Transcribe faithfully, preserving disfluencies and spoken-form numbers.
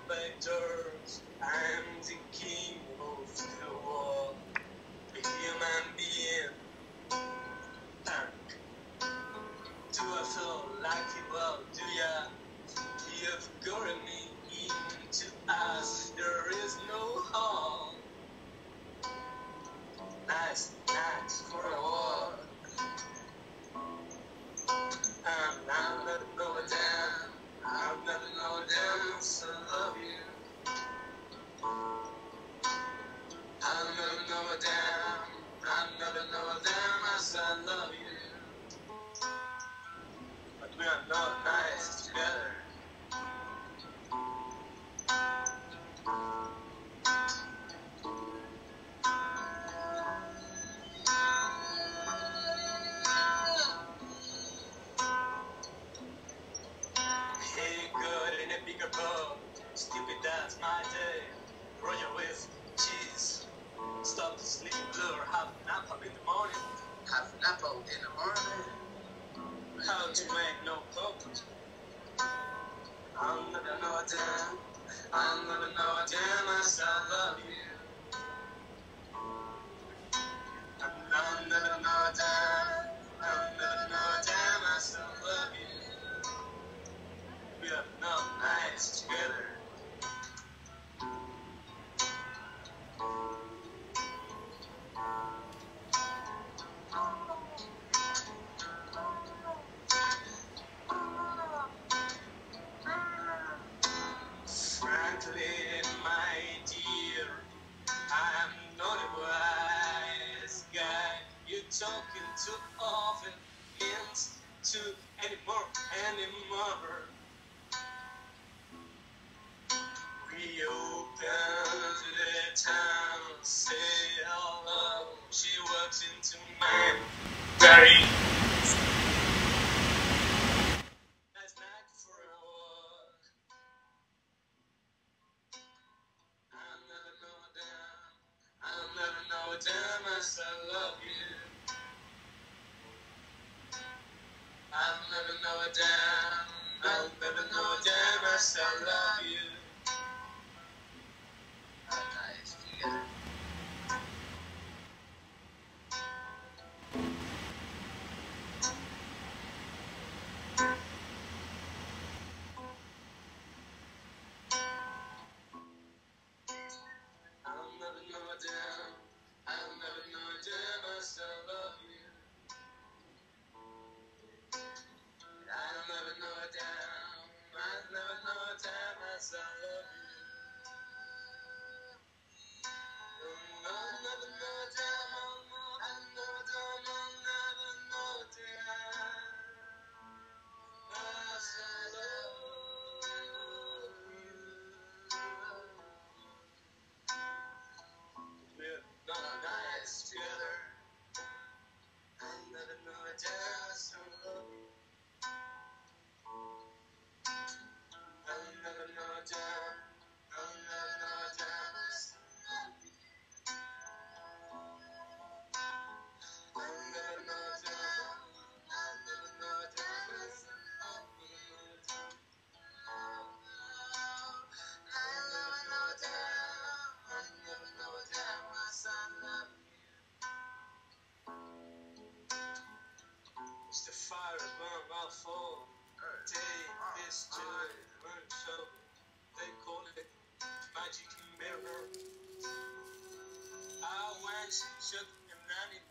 back doors. I'm the king of the world, a human being. Do I feel lucky? Well, do ya? You've gotten me into us. There is no harm. Nice, nice for a walk. I'm not letting go down. I'm never know down. So love you. I'll never know down. I'll never know down. I said love you. But we are not nice together. Hey, good in a bigger boat. Stupid, that's my day. Roger with cheese. Stop to sleep, lure, have an apple in the morning. Have an apple in the morning. How to make no hope. I'll never know a damn. I'll never know a damn. I still love you. And I'll never know a damn. I'll never know a damn. I still love you. We are not nice together. Frankly, my dear, I'm not a wise guy. You're talking too often, means to anymore, anymore. We open to the town, say hello. She walks into my very nice night for a walk. I'll never know down. I'll never know down. I still love you. I'll never know down. I'll never know down. I still love you. Nice together. I'll never know down. I'll never know down. I still love you. I'll never know down. I'll never know down. I still love you. I'll never know down. I'll never down. I'll never know down. I still love you. We're not nice together. I'll never know a damn. I still love you. I'll never know a damn. I'll never know a damn. I still love you. I'll never know a damn. I'll never know a damn. I still love you. I'll never know a damn. I'll never know a damn. I still love you. It's the fire burn my fall. Take this joy, burn show. They call it magic mirror. I once shot a man in